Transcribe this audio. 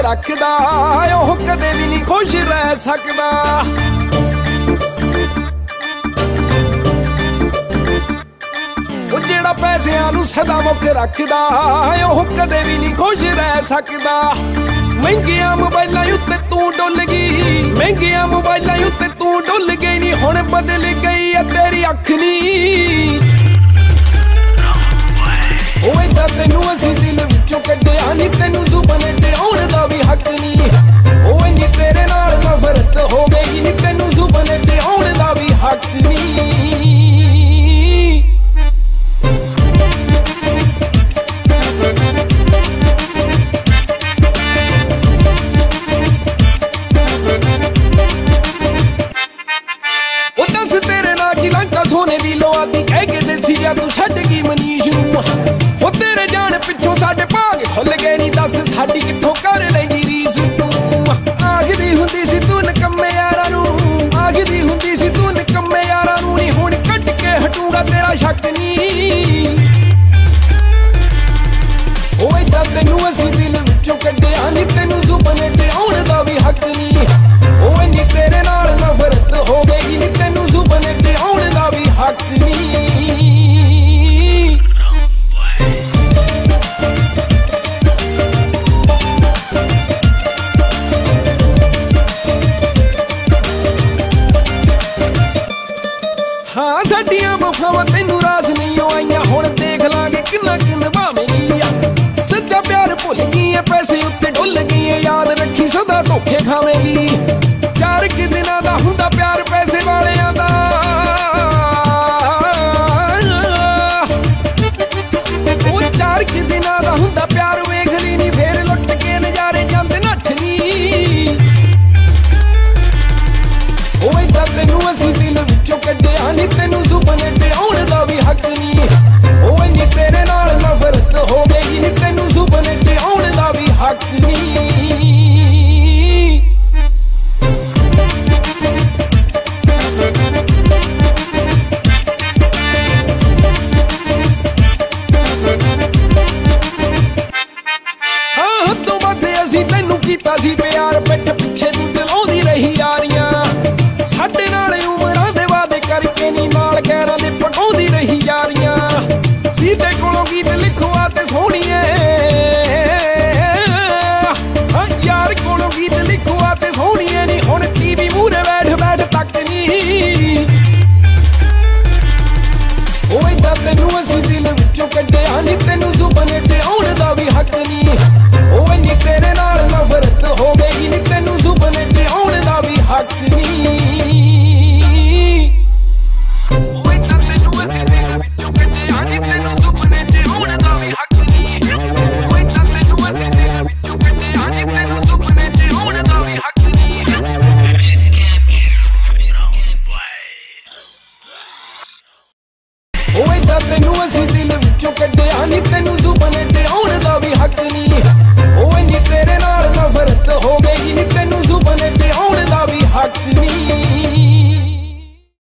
रखदा ओह कदे भी नहीं खुश रह सकदा। जेड़ा पैसिਆਂ ਨੂੰ सदा मुक रखदा ओह कदे भी नहीं खुश रह सकदा। महंगिया मोबाइलां उत्ते तू डुल गई, महंगिया मोबाइलां उत्ते तू डुल गई नी हुण बदल गई है तेरी अख नी। ओए दा तैनू असीं दिल विचों कड्डिया नी तैनू सुपने च आउण दा भी हक नी। ओए नी तेरे नाल नफरत हो गई नी तैनू सुपने च आउण दा भी हक नी। सोने दी लोआती कह के दसी या तू छड्ड गई मनीष नूं। ओ तेरे जान पिछों साडे भाग खुल गए नी दस साडी कित्थों कर लैंदी रीस तू। आखदी हुंदी सी तू निकम्मे यारां नूं, आखदी हुंदी सी तू निकम्मे यारां नूं नी हुण कट के हटूंगा तेरा शक नी। ओ इदां तैनू असीं दिल विचों कड्डिया नी तैनू सुपने च आउण दा भी हक नी। ओ नी तेरे नाल नफरत हो गई नी तैनू सुपने च आउण दा भी हक नी। हाँ साडियां वफावां तैनू राज नहीं आईयां हुण देख लांगे किन्ना किन भावेंगी। सच्चा प्यार भुल गई है पैसे उत्ते डुल गई है याद रखी सदा धोखे खावेंगी। चार कि दिनां दा हुंदा प्यार पैसे वालियां दा। ओ चार कि दिनां दा हुंदा प्यार वेख ली नी फेर लुट के नजारे जांदे नठ नी। ओ इदां तैनू असीं दिल विचों कड्डिया नी तैनू सुपने च आउण दा भी हक नी। ओ नी तेरे नाल नफरत हो गई नी तैनू सुपने च आउण दा भी हक नी। तैनू कीता सी प्यार पिठ पिछे तू चलाउंदी रही यारियां। साडे नाल उमरां दे वादे करके नी नाल गैरां दे पकाउंदी रही यारियां। सीते कोलों गीत लिखवा ते सोहणीए यार कोलों गीत लिखवा ते सोहणीए नी हुण टीवी मूहरे बैठ बैठ तक नी। ओ इदां तैनू असीं दिल विचों कड्डिया नी तैनू सुपने च आउण दा भी हक नी। ओ नी तेरे नाल नफरत हो गई नी तैनू सुपने च आउण दा भी हक नी। तैनू असीं दिल विचों कड्डिया नी तैनू सुपने च आउण दा भी हक नी। ओ नी तेरे नाल नफरत हो गई नी तैनू सुपने च आउण दा भी हक नी।